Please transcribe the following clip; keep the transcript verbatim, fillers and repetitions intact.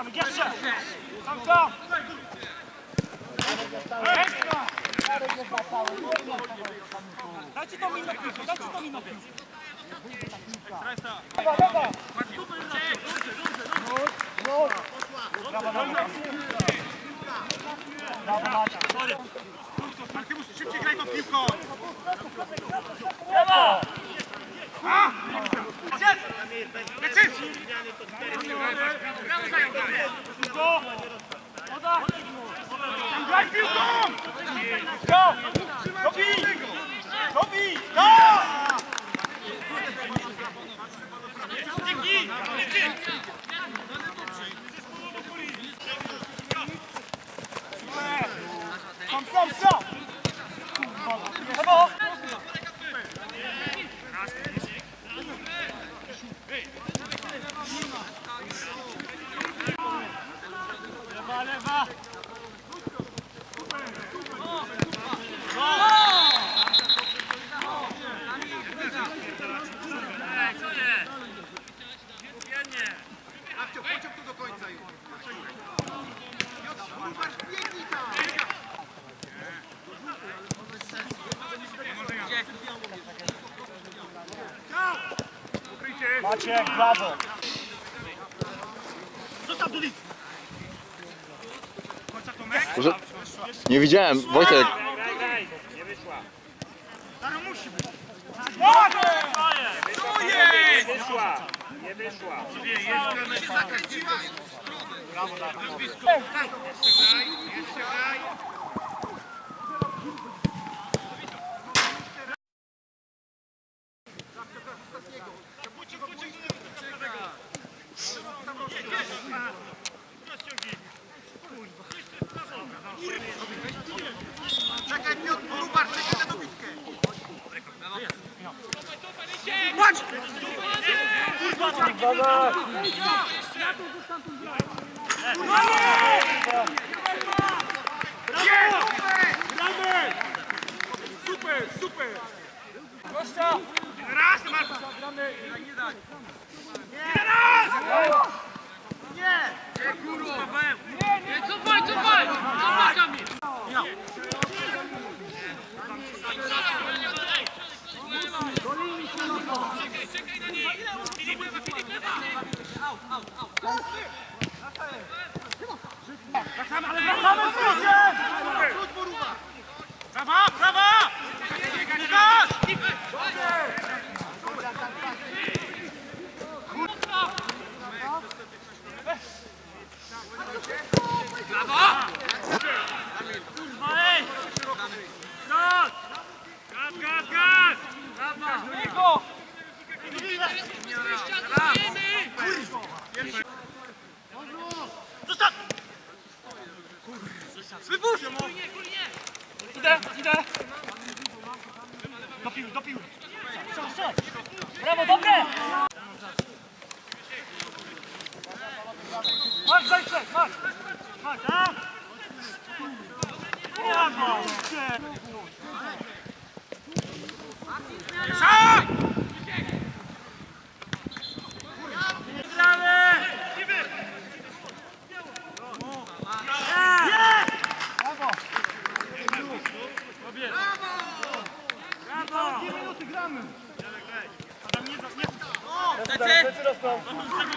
Jeszcze! Sam, sam! Dajcie to minę piłkę, dajcie to minę piłkę. Lewa, lewa! Brawo, brawo! Brawo, Macia! Artymus, szybciej graj tą piłką! Brawo! A! Jest! Lecy! Go! Poda! Graj piłką! Go! Dobij! Dobij! Go! Sam, sam, sam! Brawo! Lewa, lewa! Awcio, pociąg tu do końca już. Rubar, biegnij tam! Maciek, brawo! Zostaw do nic! Może... Nie widziałem, Wojtek. Nie wyszła. Staro musi być. Co jest? Nie wyszła. Nie wyszła. Jeszcze się zakręciła. Brawo, brawo. Jeszcze graj. Jeszcze graj. Czekaj, Piotr, Rubar, czekaj na dobitkę. Patrz! Super, super! Gościa! Raz, Marta! Nie raz! Nie! Nie, kurwa! Nie, cofaj, cofaj! Cofaj, Kamil! Czekaj, czekaj na niej! Filip, lewa, Filip, lewa! Au, au, au! Wracamy, Ale wracamy z kluczem! Prawa, prawa! Nie gaz! Brawo! Kurwa, ej! Gaz! Gaz, gaz, gaz! Brawo! Niego! Zostaw! Wypuść! Idę, idę! Do piły, do piły! Strzel, strzel! Brawo, dobre! Masz, daj trzech, masz! Masz, a? Brawo! Szak! Gramy! Brawo! Brawo! Dwie minuty gramy! Adam, nie za... Nie... Lecę! Rosną.